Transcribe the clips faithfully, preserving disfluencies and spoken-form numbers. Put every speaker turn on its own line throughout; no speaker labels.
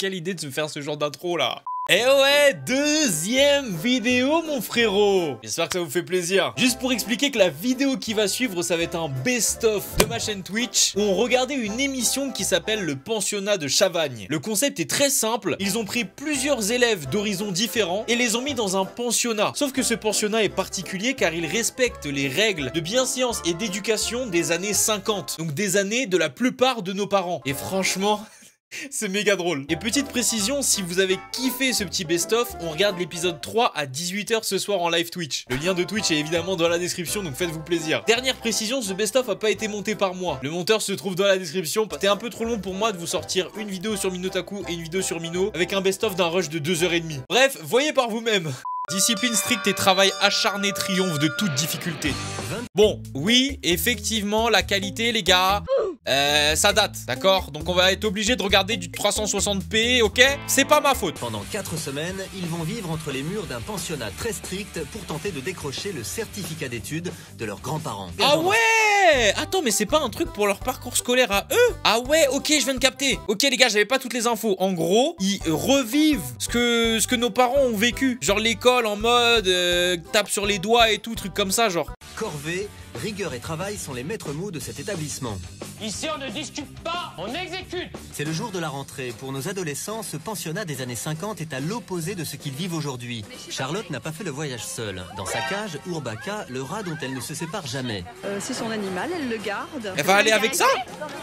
quelle idée de se faire ce genre d'intro là. Eh ouais, deuxième vidéo mon frérot. J'espère que ça vous fait plaisir. Juste pour expliquer que la vidéo qui va suivre, ça va être un best-of de ma chaîne Twitch où on regardait une émission qui s'appelle le pensionnat de Chavagne. Le concept est très simple, ils ont pris plusieurs élèves d'horizons différents et les ont mis dans un pensionnat. Sauf que ce pensionnat est particulier car il respecte les règles de bienséance et d'éducation des années cinquante. Donc des années de la plupart de nos parents. Et franchement... c'est méga drôle. Et petite précision, si vous avez kiffé ce petit best-of, on regarde l'épisode trois à dix-huit heures ce soir en live Twitch. Le lien de Twitch est évidemment dans la description, donc faites-vous plaisir. Dernière précision, ce best-of a pas été monté par moi. Le monteur se trouve dans la description. C'était un peu trop long pour moi de vous sortir une vidéo sur Minotaku et une vidéo sur Mino avec un best-of d'un rush de deux heures trente. Bref, voyez par vous-même. Discipline stricte et travail acharné triomphe de toute difficulté. Bon, oui, effectivement, la qualité, les gars, euh, ça date, d'accord? Donc on va être obligé de regarder du trois cent soixante p, ok? C'est pas ma faute.
Pendant quatre semaines, ils vont vivre entre les murs d'un pensionnat très strict pour tenter de décrocher le certificat d'études de leurs grands-parents.
Ah ouais! Attends, mais c'est pas un truc pour leur parcours scolaire à eux? Ah ouais, ok, je viens de capter. Ok les gars, j'avais pas toutes les infos. En gros, ils revivent ce que, ce que nos parents ont vécu. Genre l'école en mode euh, tape sur les doigts et tout, truc comme ça, genre.
Corvée, rigueur et travail sont les maîtres mots de cet établissement.
Ici, on ne discute pas, on exécute.
C'est le jour de la rentrée. Pour nos adolescents, ce pensionnat des années cinquante est à l'opposé de ce qu'ils vivent aujourd'hui. Charlotte n'a pas fait le voyage seule. Dans sa cage, Urbaka, le rat dont elle ne se sépare jamais.
Euh, c'est son animal, elle le garde.
Elle va aller avec ça?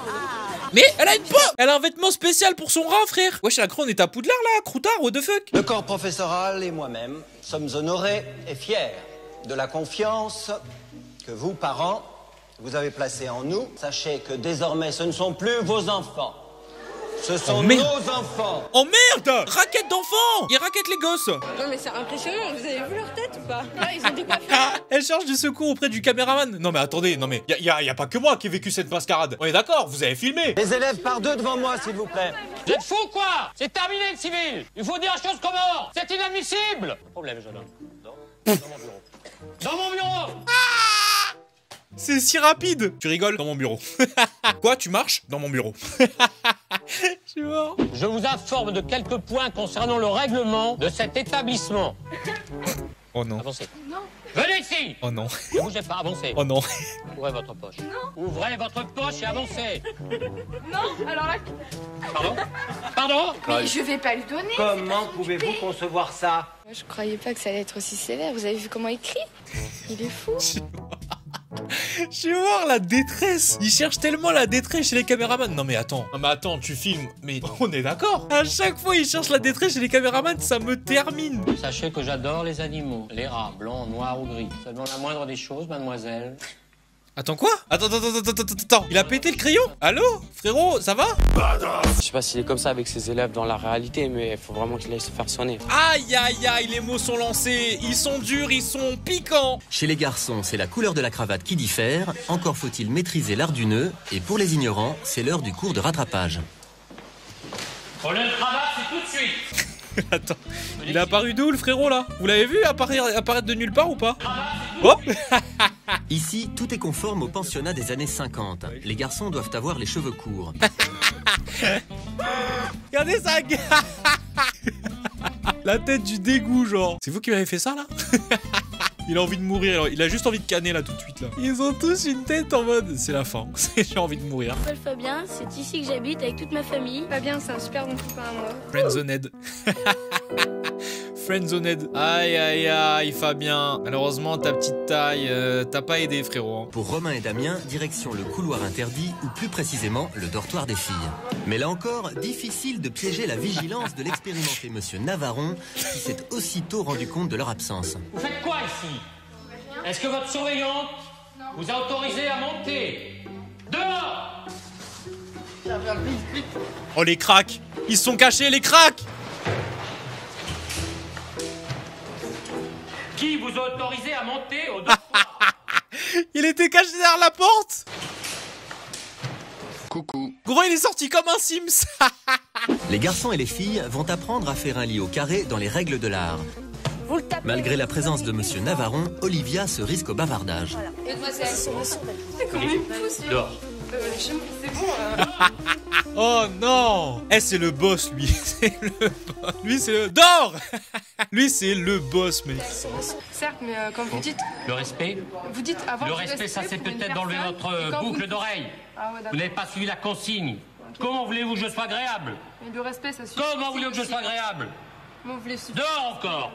Mais elle a une peau! Elle a un vêtement spécial pour son rat, frère! Wesh, la crone est à Poudlard, là, croutard, what the fuck?
Le corps professoral et moi-même sommes honorés et fiers de la confiance que vous, parents, vous avez placée en nous. Sachez que désormais, ce ne sont plus vos enfants. Ce sont
oh,
nos enfants.
Oh merde! Raquette d'enfants! Ils raquettent les gosses!
Non mais c'est impressionnant, vous avez vu leur tête ou pas? Ah, ils ont des coiffures.
Elle charge du secours auprès du caméraman. Non mais attendez, non mais y a, y a pas que moi qui ai vécu cette mascarade. On est d'accord, vous avez filmé.
Les élèves par deux devant moi, s'il vous plaît.
Vous êtes fous quoi? C'est terminé le civil. Il faut dire la chose comment? C'est inadmissible. Problème, jeune homme. Dans, dans mon bureau. Dans mon bureau.
Ah, c'est si rapide. Tu rigoles? Dans mon bureau. Quoi? Tu marches? Dans mon bureau. Je suis mort.
Je vous informe de quelques points concernant le règlement de cet établissement.
Oh non.
Avancez. Non. Venez ici.
Oh non.
Ne bougez pas, avancez.
Oh non.
Ouvrez votre poche.
Non.
Ouvrez votre poche et avancez.
Non, alors là...
Pardon? Pardon?
Mais je vais pas lui donner.
Comment pouvez-vous concevoir ça?
Moi, je croyais pas que ça allait être aussi sévère. Vous avez vu comment il crie? Il est fou.
Je suis mort, la détresse. Ils cherchent tellement la détresse chez les caméramans. Non mais attends, non mais attends, tu filmes. Mais on est d'accord. À chaque fois ils cherchent la détresse chez les caméramans, ça me termine.
Sachez que j'adore les animaux. Les rats, blancs, noirs ou gris. Seulement la moindre des choses, mademoiselle.
Attends quoi? Attends, attends, attends, attends, attends, attends. Il a pété le crayon? Allô? Frérot, ça va?
Je sais pas s'il est comme ça avec ses élèves dans la réalité, mais il faut vraiment qu'il aille se faire soigner.
Aïe, aïe, aïe, les mots sont lancés. Ils sont durs, ils sont piquants.
Chez les garçons, c'est la couleur de la cravate qui diffère. Encore faut-il maîtriser l'art du nœud. Et pour les ignorants, c'est l'heure du cours de rattrapage.
Pour le cravate, c'est tout de suite.
Attends, il est apparu d'où le frérot là? Vous l'avez vu apparaître, apparaître de nulle part ou pas? Hop.
Ici, tout est conforme au pensionnat des années cinquante. Les garçons doivent avoir les cheveux courts.
Regardez ça. La tête du dégoût genre. C'est vous qui m'avez fait ça là? Il a envie de mourir, il a juste envie de canner là tout de suite là. Ils ont tous une tête en mode c'est la fin, j'ai envie de mourir.
Je m'appelle Fabien, c'est ici que j'habite avec toute ma famille.
Fabien, c'est un super bon copain à moi.
Friendzoned. Friendzoned. Aïe aïe aïe Fabien. Malheureusement ta petite taille, euh, t'as pas aidé frérot. Hein.
Pour Romain et Damien, direction le couloir interdit ou plus précisément le dortoir des filles. Mais là encore, difficile de piéger la vigilance de l'expérimenté monsieur Navaron qui s'est aussitôt rendu compte de leur absence.
Vous faites quoi ici? Est-ce que votre surveillante vous a autorisé à monter? Dehors!
Oh les cracks. Ils se sont cachés les cracks.
Qui vous a autorisé à monter au dortoir?
Il était caché derrière la porte.
Coucou.
Gros, il est sorti comme un Sims.
Les garçons et les filles vont apprendre à faire un lit au carré dans les règles de l'art. Malgré la présence de monsieur Navaron, Olivia se risque au bavardage.
Mademoiselle,
Dehors.
Euh, c'est bon. Euh...
Oh non. Eh, c'est le boss, lui. C'est le boss. Lui, c'est le... Dors. Lui, c'est le boss, mec.
Certes, mais euh, quand vous dites...
Le respect
Vous dites avoir
Le
du
respect, ça c'est
pour une
peut-être d'enlever
personne, et
votre
quand
boucle
vous-
d'oreille.
Ah ouais,
Vous
d'accord.
n'avez pas suivi la consigne. Comment voulez-vous que je sois agréable?
Mais le respect, ça suffit.
Comment voulez-vous que je sois agréable?
Comment vous voulez suffire?
Dehors encore.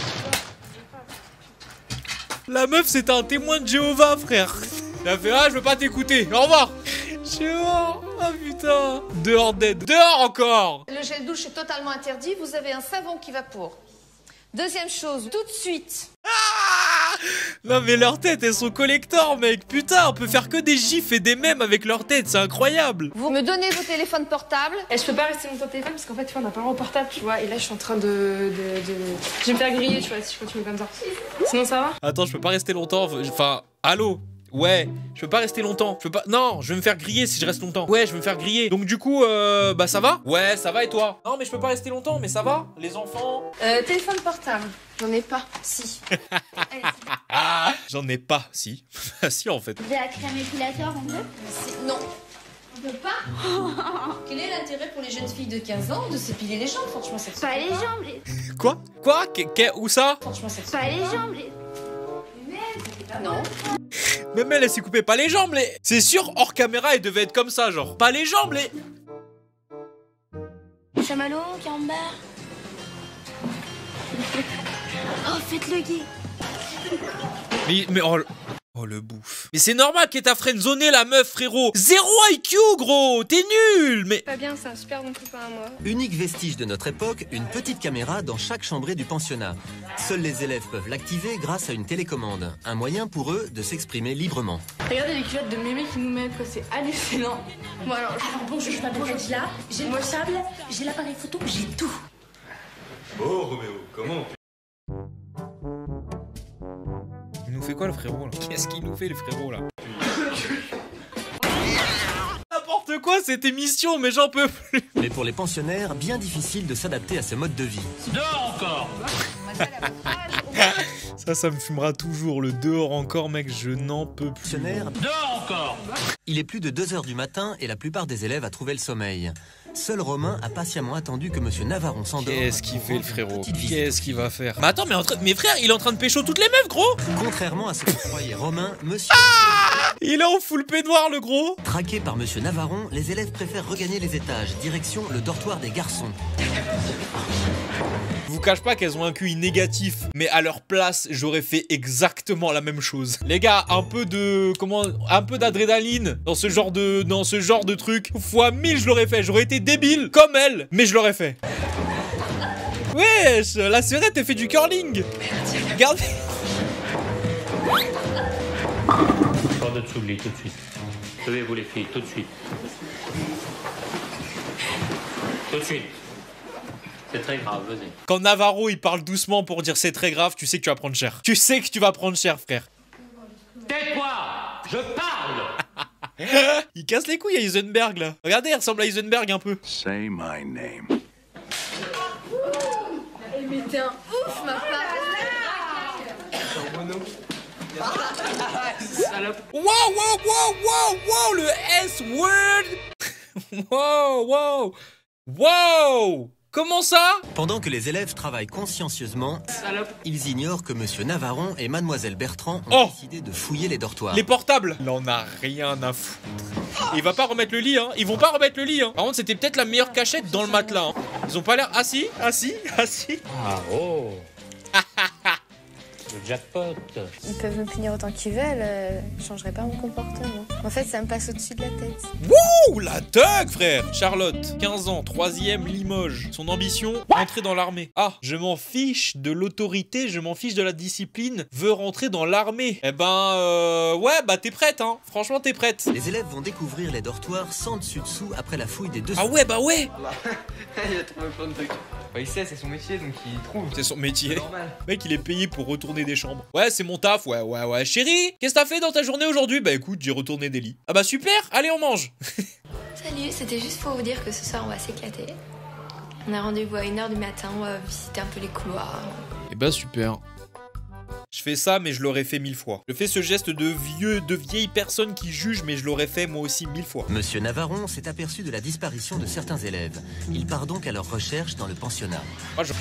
La meuf, c'est un témoin de Jéhovah, frère. Elle a fait, ah, je veux pas t'écouter. Au revoir. Je suis mort. Ah, putain. Dehors dead. Dehors encore.
Le gel douche est totalement interdit, vous avez un savon qui va pour. Deuxième chose, tout de suite.
Non, mais leurs têtes, elles sont collector, mec. Putain, on peut faire que des gifs et des mèmes avec leurs têtes. C'est incroyable.
Vous me donnez vos téléphones portables.
Et je peux pas rester longtemps au téléphone parce qu'en fait, tu vois, on n'a pas le droit au portable, tu vois. Et là, je suis en train de, de, de... Je vais me faire griller, tu vois, si je continue comme ça. Sinon, ça va?
Attends, je peux pas rester longtemps. Enfin, allô? Ouais, je peux pas rester longtemps. Je peux pas. Non, je vais me faire griller si je reste longtemps. Ouais, je vais me faire griller. Donc du coup, euh, bah ça va? Ouais, ça va et toi? Non, mais je peux pas rester longtemps, mais ça va? Les enfants?
Euh, téléphone portable. J'en ai pas. Si. Allez,
Ah, j'en ai pas. Si, si en fait.
Vous avez la crème épilateur en bleu?
c'est- non. On peut pas. Quel est l'intérêt pour les jeunes filles de quinze ans de s'épiler les jambes? Franchement, ça se
Pas
fait
les jambes, les...
Quoi? Quoi? Qu'est- qu'est- Où ça?
Franchement, ça se
Pas les jambes, les...
fait. Non.
Même elle, elle s'est coupée pas les jambes, les. C'est sûr, hors caméra, elle devait être comme ça, genre. Pas les jambes, les.
Chamallow, camembert. Oh, faites-le gay.
Mais, mais oh, le- oh le bouffe. Mais c'est normal qu'elle t'a friendzoné la meuf, frérot. Zéro I Q, gros. T'es nul. Mais
Pas bien, c'est un super bon copain à moi.
Unique vestige de notre époque, une petite caméra dans chaque chambrée du pensionnat. Seuls les élèves peuvent l'activer grâce à une télécommande. Un moyen pour eux de s'exprimer librement.
Regardez les culottes de mémé qui nous mettent, quoi, c'est hallucinant. Bon, alors,
Alors bonjour, je m'appelle Fadila, j'ai le portable, j'ai l'appareil photo, j'ai tout.
Oh Roméo, comment?
il nous fait quoi, le frérot, là? Qu'est-ce qu'il nous fait, le frérot, là? N'importe quoi, cette émission, mais j'en peux plus.
Mais pour les pensionnaires, bien difficile de s'adapter à ce mode de vie.
Dehors encore.
Ça, ça me fumera toujours. Le dehors encore, mec, je n'en peux plus.
Pensionnaires,
Dehors encore.
il est plus de deux heures du matin et la plupart des élèves a trouvé le sommeil. Seul Romain a patiemment attendu que monsieur Navarron s'endorme.
Qu'est-ce qu'il
pour
fait, le
rendre une
frérot?
petite visite.
Qu'est-ce qu'il va faire? Mais attends, mais, en train- mais frère, il est en train de pécho toutes les meufs, gros.
Contrairement à ce que croyait Romain, monsieur...
Il est en full peignoir, le gros.
Traqué par monsieur Navarron, les élèves préfèrent regagner les étages, direction le dortoir des garçons.
Je vous cache pas qu'elles ont un Q I négatif, mais à leur place, j'aurais fait exactement la même chose. Les gars, un peu de comment, un peu d'adrénaline dans ce genre de, dans ce genre de truc. Fois mille, je l'aurais fait. J'aurais été débile comme elle, mais je l'aurais fait. Wesh, la Serette, elle fait du curling. Regardez.
Sors de dessous de lit tout de suite. Levez-vous les filles, tout de suite. Tout de suite. C'est très grave, venez.
Quand Navarro il parle doucement pour dire c'est très grave, tu sais que tu vas prendre cher. Tu sais que tu vas prendre cher, frère.
Tais-toi. Je parle.
Il casse les couilles à Heisenberg là. Regardez, il ressemble à Heisenberg un peu.
Say my name.
Mais t'es un ouf, ma part.
Wow, wow, wow, wow, wow, le S-word. Wow, wow, wow. Comment ça?
Pendant que les élèves travaillent consciencieusement, ils ignorent que monsieur Navarron et mademoiselle Bertrand ont
Oh.
décidé de fouiller les dortoirs.
Les portables. Il en a rien à foutre. Et il va pas remettre le lit, hein. Ils vont pas remettre le lit, hein. Par contre, c'était peut-être la meilleure cachette dans le matelas. Hein. Ils ont pas l'air assis, assis, assis.
Ah oh. Le jackpot.
Ils peuvent me punir autant qu'ils veulent, euh, je changerai pas mon comportement. En fait, ça me passe au-dessus de la tête.
Ouh, la thug, frère. Charlotte, quinze ans, troisième Limoges. Son ambition, entrer dans l'armée. Ah, je m'en fiche de l'autorité, je m'en fiche de la discipline. Veut rentrer dans l'armée. Eh ben, euh, ouais, bah t'es prête, hein. Franchement, t'es prête.
Les élèves vont découvrir les dortoirs sans dessus-dessous après la fouille des deux...
Ah ouais, bah ouais.
Il a trouvé plein de trucs. Bah, il sait, c'est son métier, donc il trouve.
C'est son métier.
Normal.
Mec, il est payé pour retourner des chambres. Ouais, c'est mon taf, ouais, ouais, ouais. Chérie, qu'est-ce que t'as fait dans ta journée aujourd'hui? Bah écoute, j'ai retourné des lits. Ah bah super, allez, on mange.
Salut, c'était juste pour vous dire que ce soir on va s'éclater. On a rendez-vous à une heure du matin, on va visiter un peu les couloirs.
Eh bah super. Je fais fais ça, mais je l'aurais fait mille fois. Je fais ce geste de vieux, de vieille personne qui juge, mais je l'aurais fait moi aussi mille fois.
Monsieur Navarron s'est aperçu de la disparition de certains élèves. Il part donc à leur recherche dans le pensionnat.
Ah, je...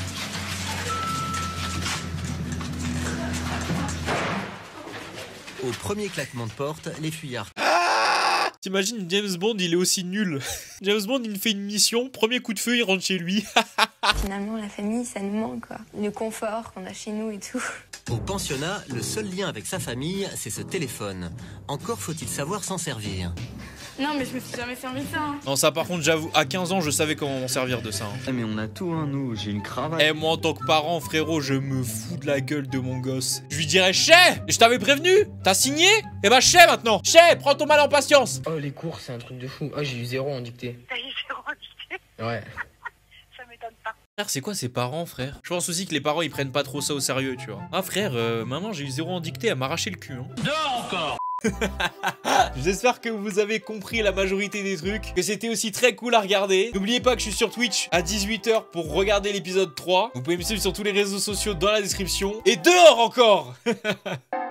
Au premier claquement de porte, les fuyards...
Ah, t'imagines, James Bond, il est aussi nul. James Bond, il fait une mission, premier coup de feu, il rentre chez lui.
Finalement, la famille, ça nous manque, quoi. Le confort qu'on a chez nous et tout.
Au pensionnat, le seul lien avec sa famille, c'est ce téléphone. Encore faut-il savoir s'en servir.
Non, mais je me suis jamais servi de ça. Hein.
Non, ça par contre, j'avoue, à quinze ans, je savais comment m'en servir de ça. Hein.
Ah, mais on a tout, hein, nous. J'ai une cravate.
Eh, moi, en tant que parent, frérot, je me fous de la gueule de mon gosse. Je lui dirais, chais, je t'avais prévenu. T'as signé? Eh ben, chais maintenant. Chais, prends ton mal en patience.
Oh, les cours, c'est un truc de fou. Oh, j'ai eu zéro en dictée.
T'as eu zéro en dictée?
Ouais.
Ça m'étonne pas.
Frère, c'est quoi ses parents, frère? Je pense aussi que les parents, ils prennent pas trop ça au sérieux, tu vois. Ah, frère, euh, maman, j'ai eu zéro en dictée, elle m'a arraché le cul, hein.
Dehors encore.
J'espère que vous avez compris la majorité des trucs, que c'était aussi très cool à regarder. N'oubliez pas que je suis sur Twitch à dix-huit heures pour regarder l'épisode trois. Vous pouvez me suivre sur tous les réseaux sociaux dans la description. Et dehors encore.